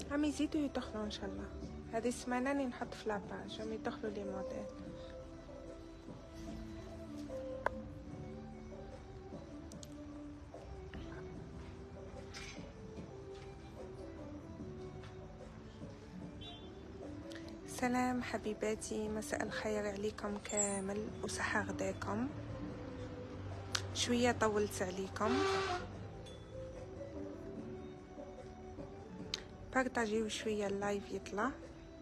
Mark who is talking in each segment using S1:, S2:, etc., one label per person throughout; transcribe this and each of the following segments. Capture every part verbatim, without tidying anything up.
S1: عم يزيدوا يدخلوا ان شاء الله. هذه السمانه راني نحط في لاباج عم يدخلوا لي موديل. سلام حبيباتي، مساء الخير عليكم كامل وصحة غداكم. شوية طولت عليكم، بارطاجيو شوية اللايف يطلع.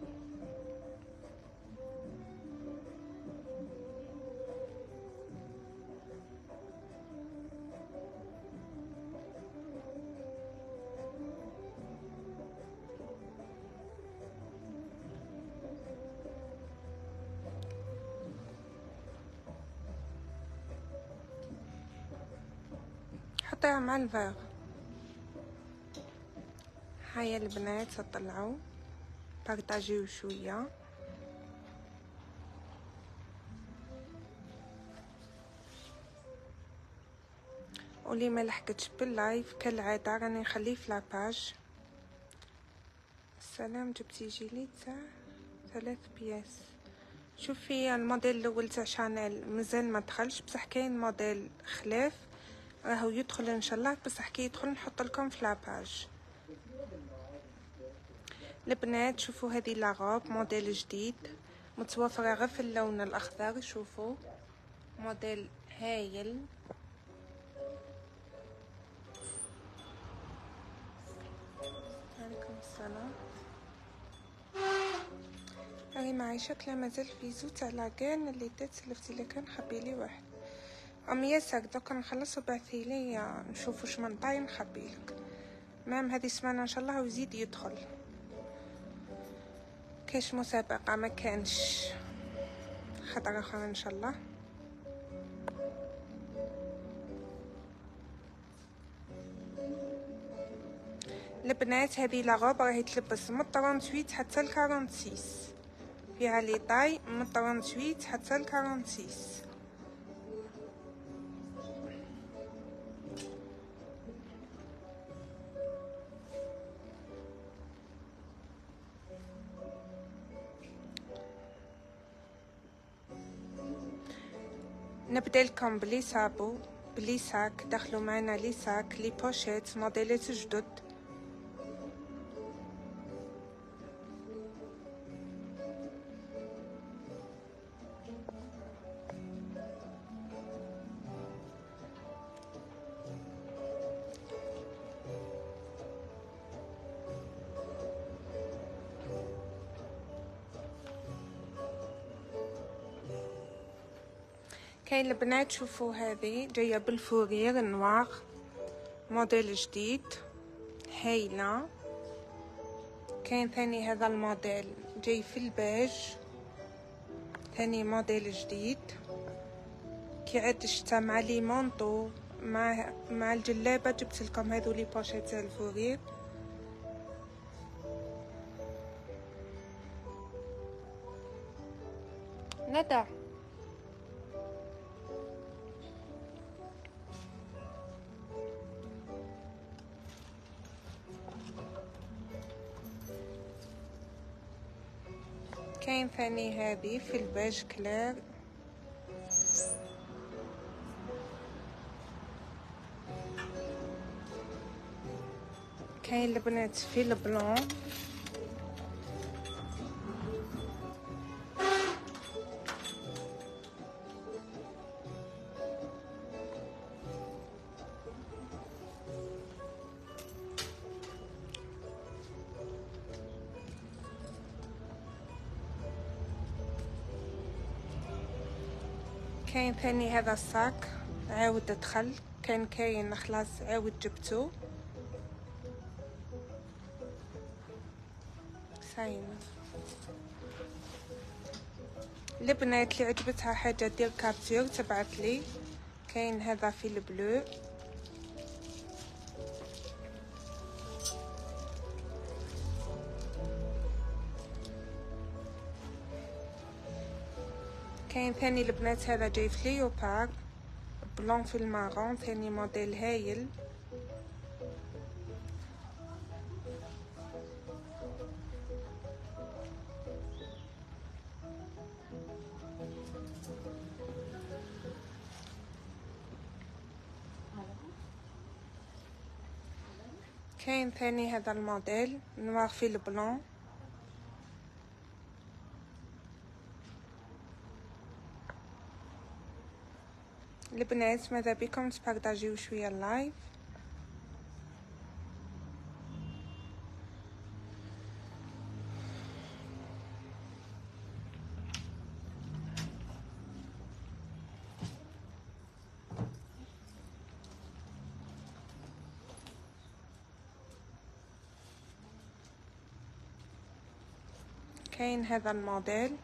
S1: حطيها مع الفاغ. هيا البنات تطلعوا بارطاجيو شوية. واللي ما لحقتش باللايف كالعاده راني نخليه في لاباج. السلام، جبتي جيلي تاع ثلاث بياس. شوفي الموديل الاول تاع شانيل مازال ما دخلش، بصح كاين موديل خلاف راهو يدخل ان شاء الله، بصح كي يدخل نحط لكم في لاباج. البنات شوفوا هذه لاغوب موديل جديد متوفره غير في اللون الاخضر. شوفوا موديل هايل. عليكم السلام. هاي معي شكلها مازال فيزو تاع لاكان اللي دات سلفتي لك، نخبي لي واحد ام ياسر دوكا نخلص وبعثي لي نشوف واش من طاي نخبي لك. مام هذه السمانه ان شاء الله ويزيد يدخل. كاش مسابقه ما كانش خطر اخر ان شاء الله. البنات هذه لاغوب راهي تلبس من ثمانية وثلاثين حتى ل ستة وأربعين، فيها لي طاي من ثمانية وثلاثين حتى ل ستة وأربعين. نبدا لكم بلي صابو بلي ساك. دخلوا معنا لي ساك لي بوشيت موديلات جدد. كاين البنات شوفوا هذه جايه بالفورير نوار موديل جديد هايله. كاين ثاني هذا الموديل جاي في البيج، ثاني موديل جديد كي عاد شتا مع لي مونطو مع مع الجلابه. جبت لكم هذو لي بوشيت تاع الفورير. ندى كاين ثاني هذه في البيج كلير. كاين البنات في البلون. كاين ثاني هذا الصاك عاود دخل، كان كاين خلاص عاود جبتو ساينه. البنات اللي عجبتها حاجه دير كابتور تبعت لي. كاين هذا في البلو. كاين ثاني البنات هذا جاي في ليوبار بلون في المارون، ثاني موديل هايل. كاين ثاني هذا الموديل نوار في البلون. البنات ماذا بكم تبارطاجيو شويه اللايف. كاين هذا الموديل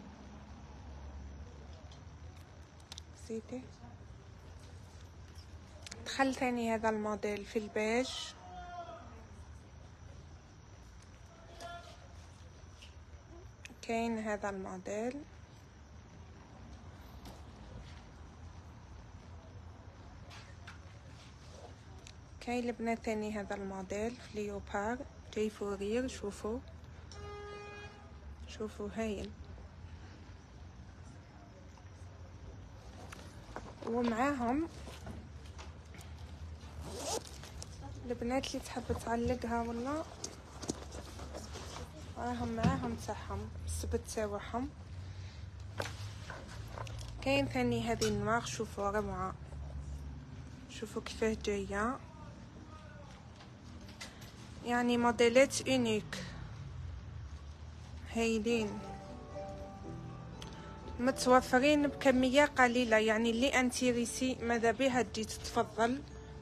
S1: زيدي. دخل ثاني هذا الموديل في البيج. كاين هذا الموديل. كاين البنات ثاني هذا الموديل في ليوبار جاي فورير. شوفوا شوفوا هايل. ومعاهم البنات اللي تحب تعلقها ولا راهم معاهم تاعهم السبت تاعهم. كاين ثاني هذه النواغ. شوفوا روعه. شوفوا كيفاه جايه، يعني موديلات اونيك هايلين متوفرين بكميه قليله. يعني اللي انتيريسي ماذا بها تجي تتفضل.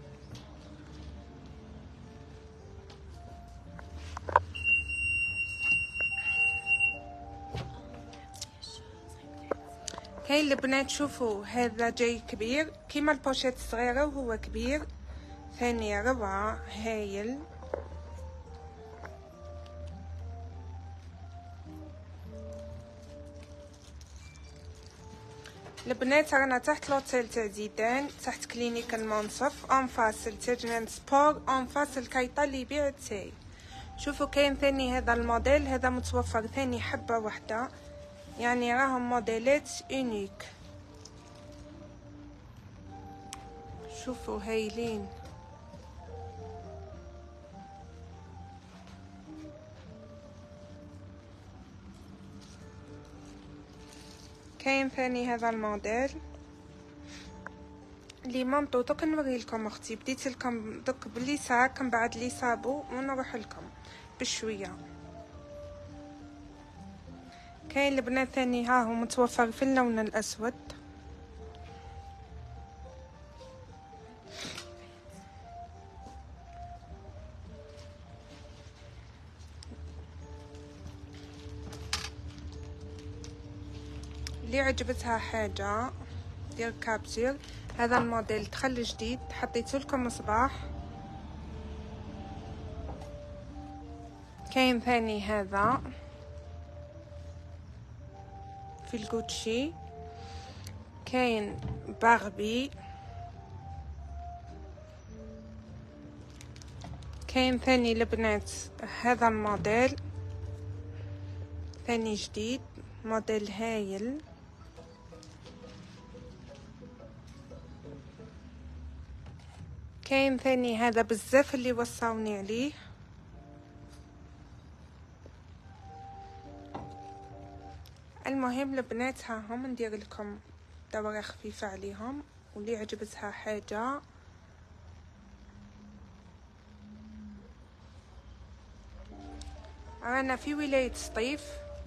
S1: كاين البنات شوفوا هذا جاي كبير كيما البوشيت الصغيره وهو كبير. ثاني روعه هايل. البنات رانا تحت لوتيل تاع زيدان، تحت كلينيك المنصف، اون فاس التجنان سبور، اون فاس الكايطه اللي يبيع التاي. شوفوا كاين ثاني هذا الموديل. هذا متوفر ثاني حبه واحده، يعني راهم موديلات اونيك. شوفوا هايلين. كاين ثاني هذا الموديل اللي مامطو. دوك نوري لكم اختي. بديت لكم دوك باليسار من بعد لي صابو ونروح لكم بشويه. كاين البنات ثاني ها هو متوفر في اللون الاسود. اللي عجبتها حاجه دير كابتير. هذا الموديل دخل جديد، حطيت لكم مصباح. كاين ثاني هذا في الكوتشي. كاين باربي. كاين ثاني البنات هذا الموديل ثاني جديد، موديل هايل. كاين ثاني هذا بزاف اللي وصاوني عليه. المهم البنات ها هم ندير لكم دورة خفيفة عليهم، واللي عجبتها حاجة رانا في ولاية سطيف.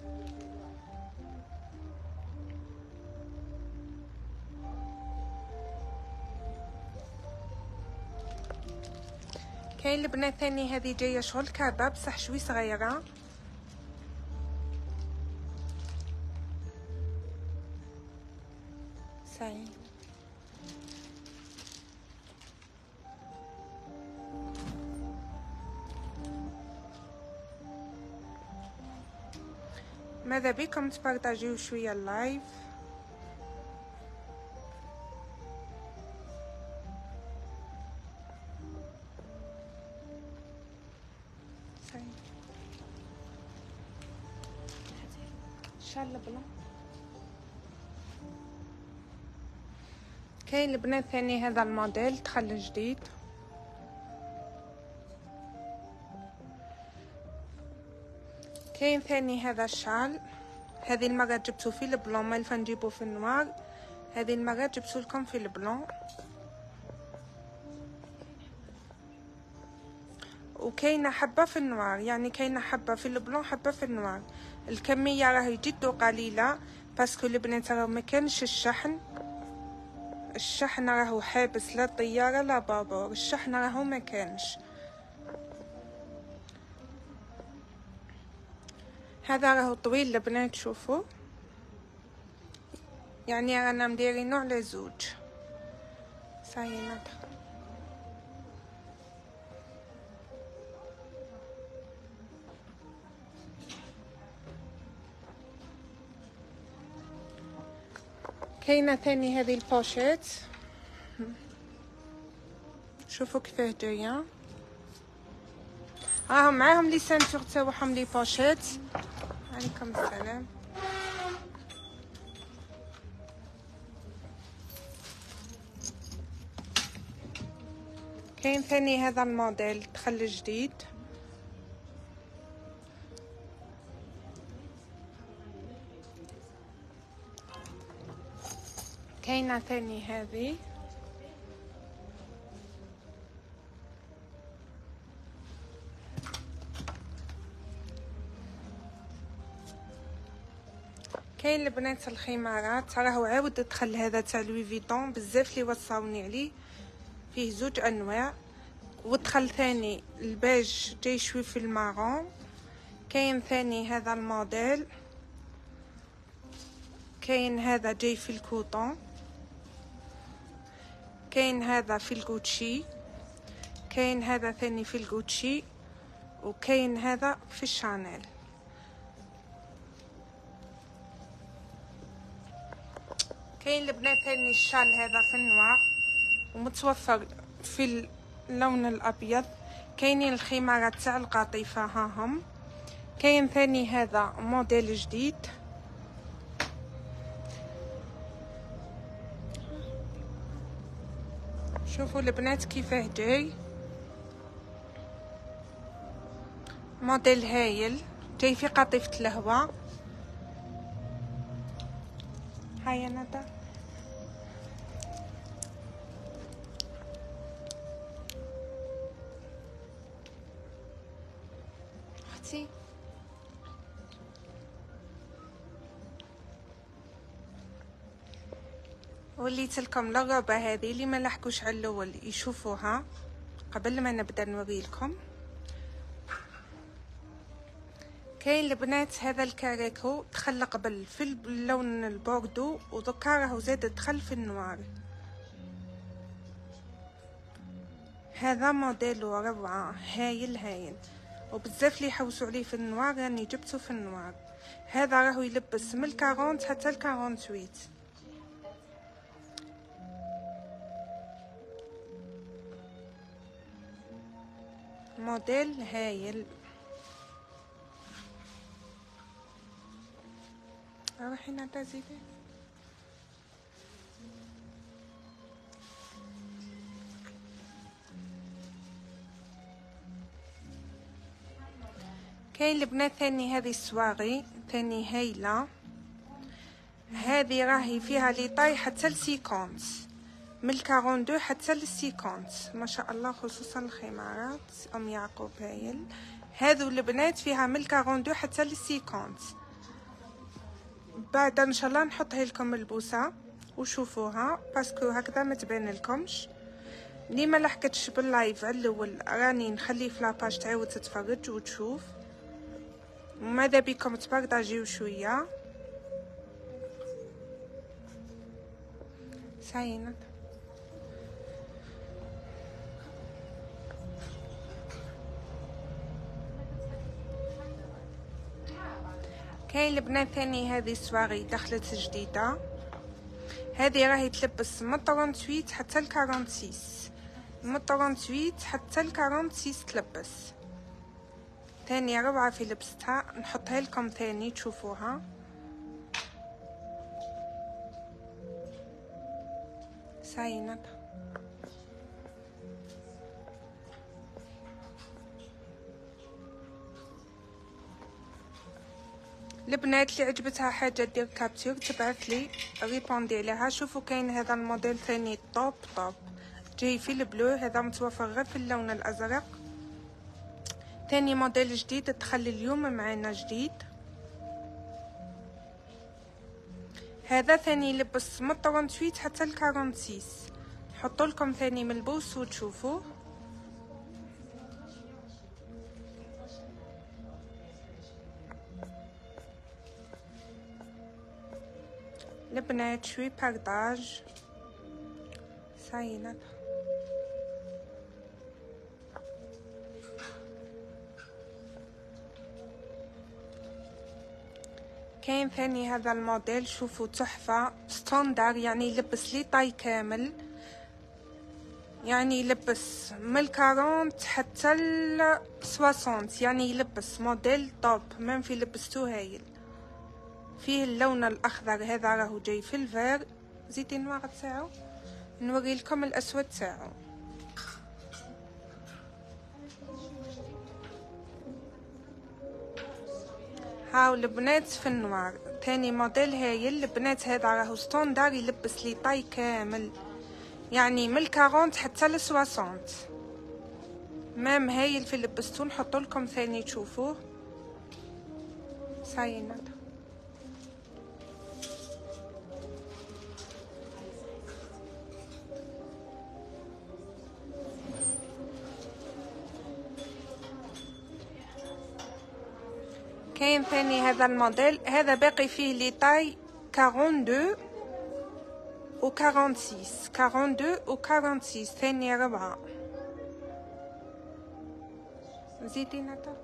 S1: كاين البنات ثاني هذه جايه شغل كعبه بصح شوي صغيره. ساي ماذا بكم تبارطاجيو شويه اللايف. شال بلا. كاين البنات ثاني هذا الموديل دخل جديد. كاين ثاني هذا الشال، هذه المرة جبته في البلون، ما ينفع نجيبه في النوار، هذه المرة جبته لكم في البلون. وكاينه حبه في النوار، يعني كاينه حبه في البلون حبه في النوار. الكميه راهي جد قليله باسكو البنات راه ما كانش الشحن، الشحن راهو حابس، لا طياره لا بابور، الشحن راهو ما كانش. هذا راهو طويل البنات، شوفوا يعني رانا مديرينو على زوج. صاي ندخل. كاينه ثاني هذه البوشيت، شوفوا كيفاه جايه، راهم معاهم لي سانتور تاعهم لي بوشيت. عليكم السلام. كاين ثاني هذا الموديل دخل جديد، كاينه ثاني هذه، كاين البنات الخمارات، راهو عاود دخل هذا تاع لوي فيتون بزاف لي وصاوني عليه، فيه زوج انواع. ودخل ثاني البيج جاي شوي في المارون. كاين ثاني هذا الموديل، كاين هذا جاي في الكوطون، كاين هذا في الغوتشي، كاين هذا ثاني في الغوتشي، وكاين هذا في الشانيل. كاين البنات ثاني الشال هذا في النوار ومتوفر في اللون الابيض. كاينين الخمارات تاع القطيفه ها هم. كاين ثاني هذا موديل جديد، شوفوا البنات كيفاه جاي، موديل هايل جاي في قطيفه الهواء. هيا ندى. اختي وليت لكم الرغبه هذه اللي ما لحقوش على الاول يشوفوها قبل ما نبدا نوريلكم. كاين البنات هذا الكاريكو دخل قبل في اللون البوردو ودكا راهو زاد دخل في النوار. هذا موديل روعه هايل هايل وبزاف لي حوسوا عليه في النوار، راني جبته في النوار. هذا راهو يلبس من الكارونت حتى الكارونتويت. موديل هايل. روحي ندى زيدي. كاين البنات ثاني هذه السواغي ثاني هايله، هذه راهي فيها لي طاي حتى لسيكونت، من الكارون دو حتى للسيكونت ما شاء الله، خصوصا الخمارات ام يعقوب هايل. هذو البنات فيها من الكارون دو حتى للسيكونت. بعد ان شاء الله نحطها لكم البوسه وشوفوها باسكو هكذا ما تبان لكمش. اللي ما لحقتش باللايف على الاول راني نخليه في لاباج تعاود تتفرج وتشوف، وماذا بكم تبارطاجيو شويه. ساينه. كاين البنات ثاني هذه السواغي دخلت جديده، هذه راهي تلبس من ثمانية حتى ل ستة وأربعين، من ثمانية حتى ل ستة تلبس. ثاني روعه في لبستها، نحطها لكم ثاني تشوفوها. ساينه. البنات اللي عجبتها حاجه دير كابتور تبعث لي ريبوندي عليها. شوفوا كاين هذا الموديل ثاني طوب طوب، جاي في البلو، هذا متوفر غير في اللون الازرق. ثاني موديل جديد دخل اليوم معنا جديد. هذا ثاني لبس من ثمانية وثمانين حتى ل ستة وأربعين. نحطوا لكم ثاني ملبوس وتشوفوا. البنات شوي بارداج ساينة. كاين ثاني هذا الموديل، شوفوا تحفة ستاندر، يعني يلبس لي طاي كامل، يعني يلبس من الكارونت حتى السواسونت، يعني يلبس موديل توب. ميم في لبستو هايل. فيه اللون الاخضر هذا راهو جاي في الفير. زيتي نوار تاعو، نوري لكم الاسود تاعو. هاو البنات في النوار ثاني موديل هايل. البنات هذا راهو ستاندر، يلبس لي طاي كامل، يعني من الكارونت حتى للسواسونت. مام هايل في لبستو. نحطو لكم ثاني تشوفوه ساينة. كاين ثاني هذا الموديل، هذا باقي فيه لي طاي اثنين وأربعين و ستة وأربعين اثنين وأربعين و ستة وأربعين ثاني ربعة. زيدي نتا.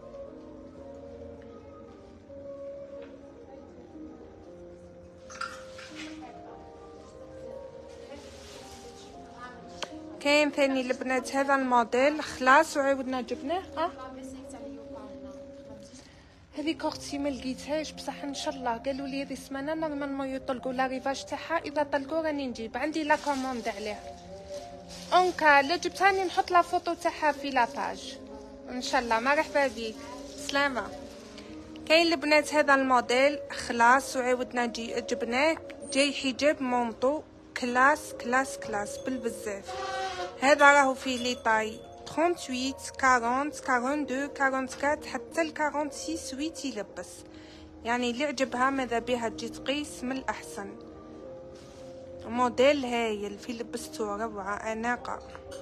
S1: كاين ثاني البنات هذا الموديل خلاص وعاودنا جبناه. اه هذه كورتي ما لقيتهاش بصح ان شاء الله قالوا لي هذه السمانه نورمالمون يطلقوا لا ريفاج تاعها. اذا طلقوا راني نجيب، عندي لا كوموند عليها. اونكا لا جبتهاني نحط لا فوتو تاعها في لاباج ان شاء الله. مرحبا بك، سلامه. كاين البنات هذا الموديل خلاص وعاودنا جي جبناه، جاي حجاب مونطو كلاس كلاس كلاس بالبزاف. هذا راهو فيه لي طاي ثمانية وثمانين أربعين اثنين وأربعين أربعة وأربعين حتى ل ستة وأربعين ثمانية يلبس، يعني اللي عجبها ماذا بها تجي تقيس من الاحسن. موديل هايل في لبستو روعه اناقه.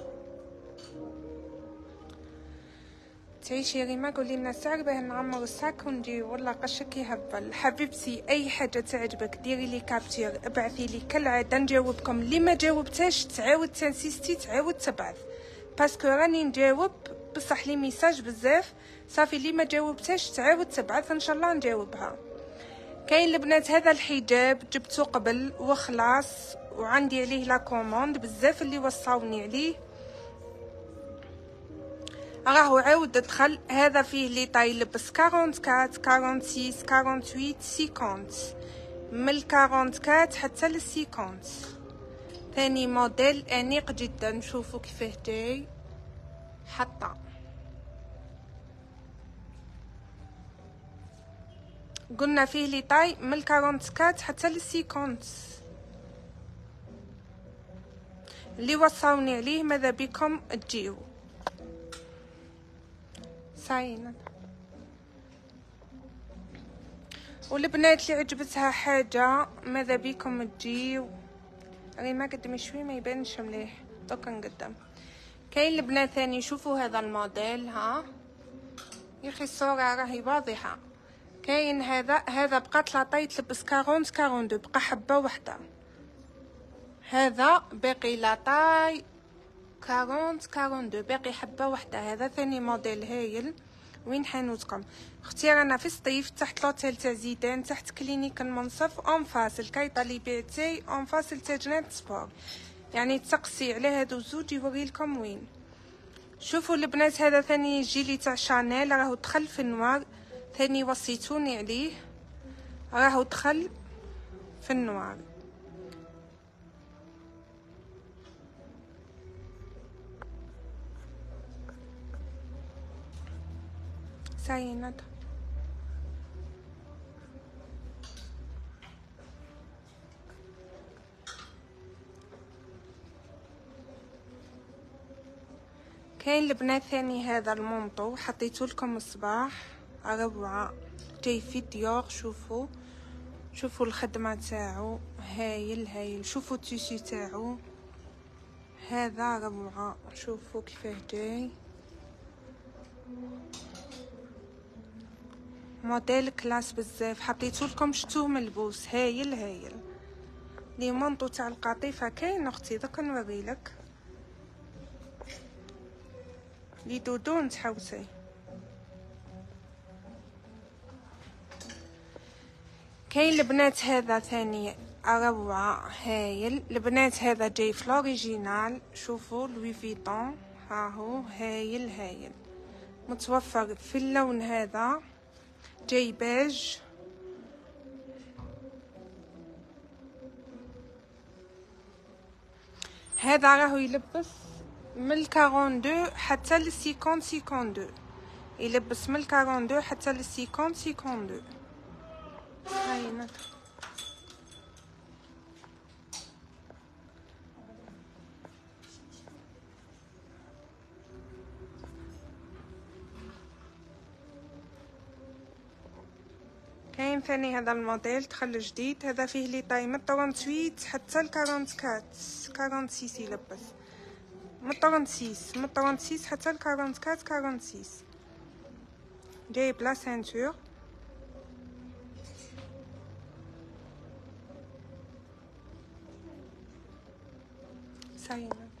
S1: تعيشي ريما قولي لنا السعر باه نعمر الساك ونجي والله قشك يهبل. حبيبتي اي حاجه تعجبك ديري لي كابتير ابعثي لي كالعاده نجاوبكم. اللي ما جاوبتاش تعاود تنسيستي تعاود تبعث باسكو راني نجاوب بصح لي ميساج بزاف. صافي اللي ما جاوبتاش تعاود تبعث ان شاء الله نجاوبها. كاين البنات هذا الحجاب جبته قبل وخلاص وعندي عليه لا كوموند، بزاف اللي وصاوني عليه. راهو عاود دخل. هذا فيه لي طاي لبس أربعة وأربعين ستة وأربعين ثمانية وستين خمسين من ال أربعة وأربعين حتى ل خمسين. ثاني موديل انيق جدا، شوفوا كيفاه جاي حتى. قلنا فيه لي طاي من ال أربعة وأربعين حتى ل خمسين. اللي وصاوني عليه ماذا بكم تجيو ساينة. والبنات اللي عجبتها حاجه ماذا بكم تجيو. راني ما قدمي شوي ما يبانش مليح دوكا نقدم. كاين البنات ثاني شوفوا هذا الموديل. ها يا اخي الصوره راهي واضحه. كاين هذا هذا بقات لاطاي تلبس أربعين اثنين وأربعين بقى حبه وحده. هذا باقي لاطاي أربعين أربعين باقي حبه وحده. هذا ثاني موديل هايل. وين حانوتكم اختي؟ رانا في الصيف تحت لوتيل تاع زيدان، تحت كلينيك المنصف، اون فاس الكايطه اللي بيعتي، اون فاس تاع جنات سبور. يعني تسقسي على هادو زوج يوري لكم وين. شوفوا البنات هذا ثاني جيلي تاع شانيل، راهو دخل في النوار. ثاني وصيتوني عليه، راهو دخل في النوار. ساينة كاين البنات ثاني هذا المونطو حطيتو لكم الصباح روعه، جاي في ديور. شوفوا شوفوا الخدمه تاعو هايل هايل. شوفوا التيشي تاعو هذا روعه، شوفوا كيفاه جاي موديل كلاس بزاف. حطيتو لكم شتوه ملبوس هايل هايل. لي مونطو تاع القطيفه كاين اختي دوك نوريلك لي دودون تحوسي. كاين البنات هذا ثاني روعه هايل. البنات هذا جاي في لوريجينال. شوفوا لوي فيتون هاهو هايل هايل، متوفر في اللون هذا جاي بيج. هذا راهو يلبس من الكارون دو حتى للسيكون سيكون دو، يلبس من الكارون دو حتى للسيكون سيكون دو. هاي نت كاين ثاني هذا الموديل دخل جديد. هذا فيه لي طاي من ثمانية وثمانين حتى ل أربعة وأربعين أربعة وستين يلبس من ثمانية وثمانين من ثمانية وثمانين حتى ل أربعة وأربعين أربعة وستين. جاي بلا سانتور. ساينه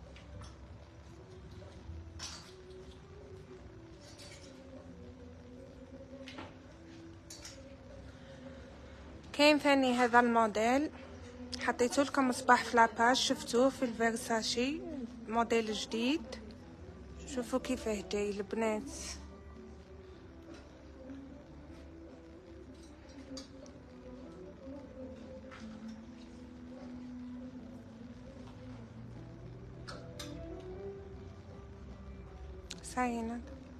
S1: كاين ثاني هذا الموديل حطيتو لكم صباح في لاباج. شفتوه في الفيرساشي موديل جديد. شوفوا كيفاه جاي البنات. ساينه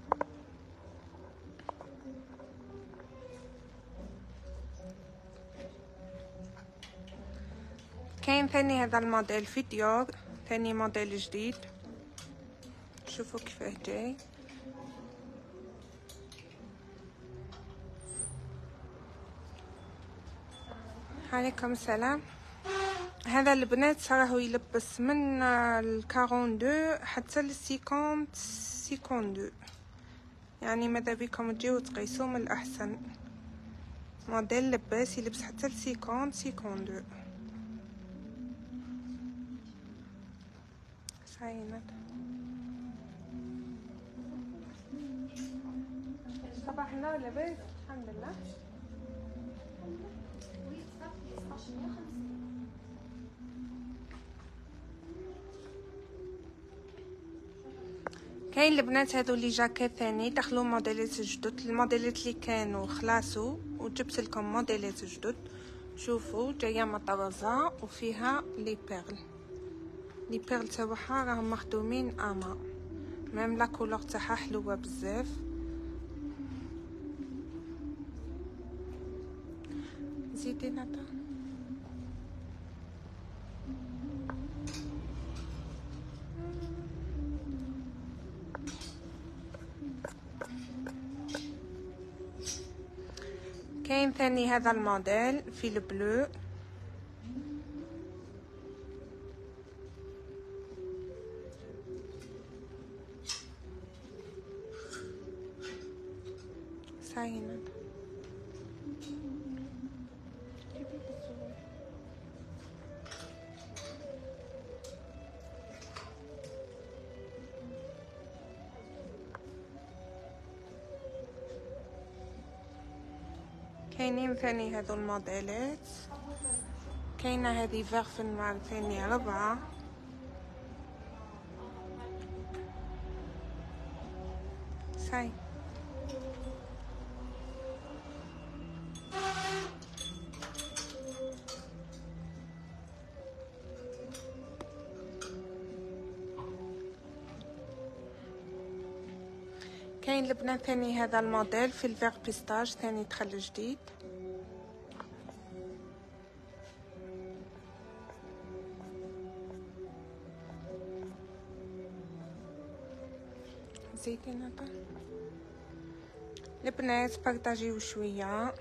S1: كاين ثاني هذا الموديل في ديور ثاني موديل جديد. شوفوا كيفاه جاي. عليكم السلام. هذا البنات راهو يلبس من الكارون دو حتى للسيكون سيكون دو، يعني ماذا بكم تجيو تقيسوا من الاحسن. موديل لباس يلبس حتى لسيكون سيكون دو. ساينه صباح النور لاباس الحمد لله. كاين البنات هادو لي جاكيت ثاني دخلوا موديلات جدد. الموديلات اللي كانوا خلاصوا وجبت لكم موديلات جدد. شوفوا جايه مطرزه وفيها لي بيرل. لي بيرل تاعها راهم مخدومين اما ميم لا كولور تاعها حلوه بزاف. زيدي نتا. كاين ثاني هذا الموديل في البلو. ساينه كاينين ثاني هذو الموديلات. كاينه هذه فيغ نوار ثاني ربعه. ساي كاين البنات ثاني هذا الموديل في الفيغ بيستاج ثاني دخل جديد. زيتي نطر البنات، بارطاجيو شويه.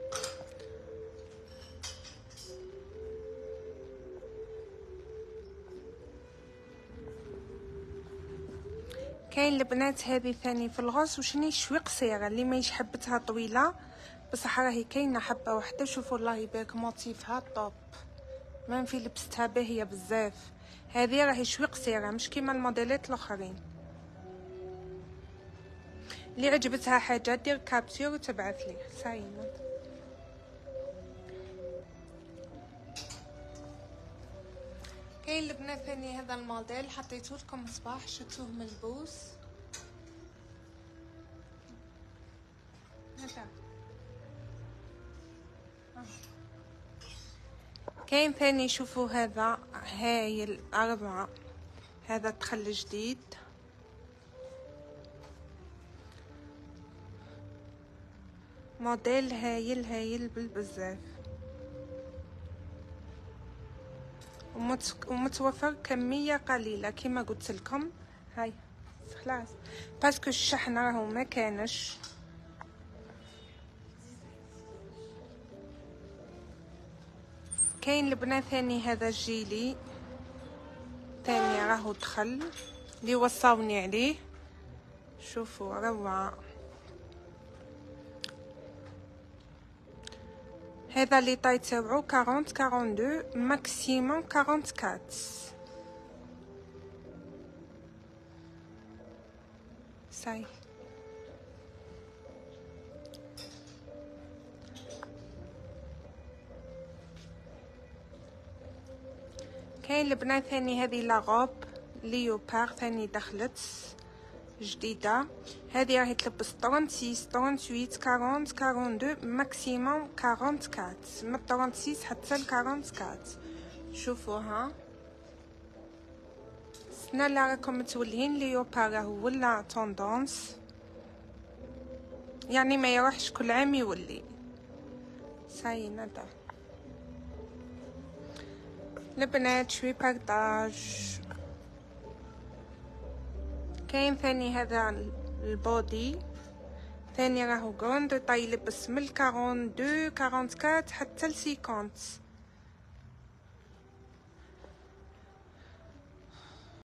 S1: كاين البنات هذه ثاني في الغوص وشني شوي قصيره، اللي ما يحبتها طويله بصح راهي كاينه حبه واحده. شوفوا الله يبارك موتيفها طوب، ما في لبستها باهيه بزاف. هذه راهي شوي قصيره مش كيما الموديلات الاخرين. اللي عجبتها حاجه دير كابتور وتبعث لي ساينه. كاين البنات ثاني هذا الموديل حطيته لكم صباح، شفتوه ملبوس هذا. آه. كاين ثاني شوفوا هذا هايل أربعة، هذا دخل جديد موديل هايل هايل بالبزاف، ومتوفر كمية قليلة كما قلت لكم. هاي خلاص باسكو الشحن راهو ما كانش. كاين البنات ثاني هذا الجيلي ثاني راهو دخل اللي وصاوني عليه، شوفوا روعة. هذا اللي طاي تاوعو أربعين أربعة وأربعين ماكسيموم أربعة وأربعين. ساي كاين البنات ثاني هذه لاغوب ليوبار ثاني دخلت جديده، هذه راهي تلبس ستة وثلاثين ثمانية وثمانين أربعين أربعة وأربعين ماكسيموم أربعة وأربعين من ثلاثة وثلاثين حتى ل أربعة وأربعين. شوفوها سنا لا راكم متولهين ليوبار هو ولا توندونس، يعني ما يروحش كل عام يولي. ساي ندى البنات شوي بارطاج. كاين ثاني هذا البودي ثاني راهو غروند طاي يلبس من أربعة وأربعين أربعة وأربعين حتى ل خمسين.